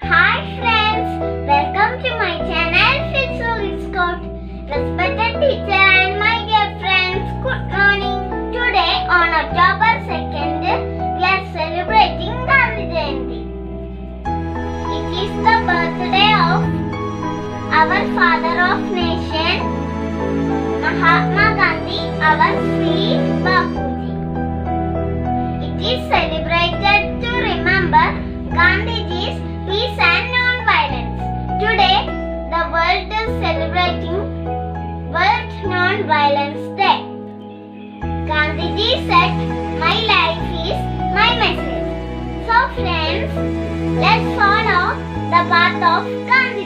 Hi friends, welcome to my channel Fitsulis Code. Respected teacher and my dear friends, good morning. Today on October 2nd, we are celebrating Gandhi Jayanti. It is the birthday of our father of nation, Mahatma Gandhi, our sweet Bapuji. It is celebrated to remember Gandhiji's peace and non-violence. Today, the world is celebrating World Non-Violence Day. Gandhiji said, "My life is my message." So friends, let's follow the path of Gandhi.